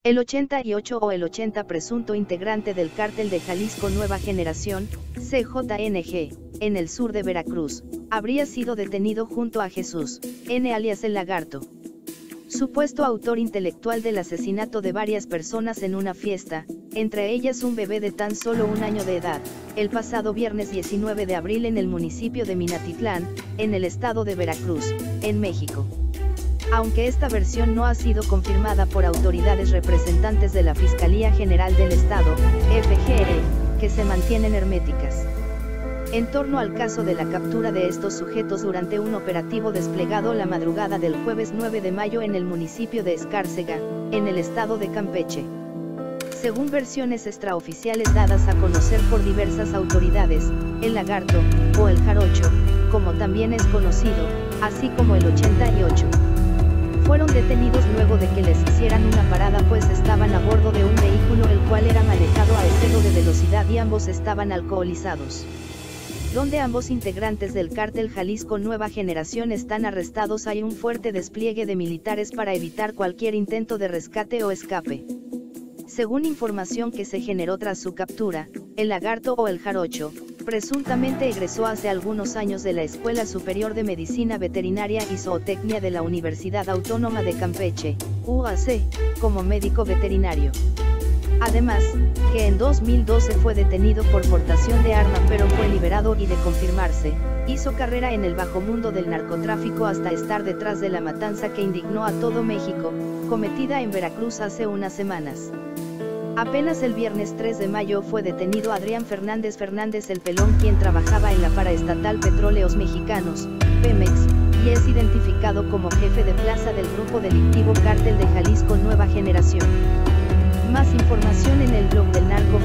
El 88 o el 80 presunto integrante del Cártel de Jalisco Nueva Generación, CJNG, en el sur de Veracruz, habría sido detenido junto a Jesús N. alias El Lagarto, supuesto autor intelectual del asesinato de varias personas en una fiesta, entre ellas un bebé de tan solo 1 año de edad, el pasado viernes 19 de abril en el municipio de Minatitlán, en el estado de Veracruz, en México. Aunque esta versión no ha sido confirmada por autoridades representantes de la Fiscalía General del Estado, FGR, que se mantienen herméticas. En torno al caso de la captura de estos sujetos durante un operativo desplegado la madrugada del jueves 9 de mayo en el municipio de Escárcega, en el estado de Campeche. Según versiones extraoficiales dadas a conocer por diversas autoridades, el Lagarto, o el Jarocho, como también es conocido, así como el 88. Fueron detenidos luego de que les hicieran una parada pues estaban a bordo de un vehículo el cual era manejado a exceso de velocidad y ambos estaban alcoholizados. Donde ambos integrantes del Cártel Jalisco Nueva Generación están arrestados hay un fuerte despliegue de militares para evitar cualquier intento de rescate o escape. Según información que se generó tras su captura, el Lagarto o el Jarocho, presuntamente egresó hace algunos años de la Escuela Superior de Medicina Veterinaria y Zootecnia de la Universidad Autónoma de Campeche, UAC, como médico veterinario. Además, que en 2012 fue detenido por portación de arma pero fue liberado y de confirmarse, hizo carrera en el bajo mundo del narcotráfico hasta estar detrás de la matanza que indignó a todo México, cometida en Veracruz hace unas semanas. Apenas el viernes 3 de mayo fue detenido Adrián Fernández el Pelón quien trabajaba en la paraestatal Petróleos Mexicanos, Pemex, y es identificado como jefe de plaza del grupo delictivo Cártel de Jalisco Nueva Generación. Más información en el blog del narco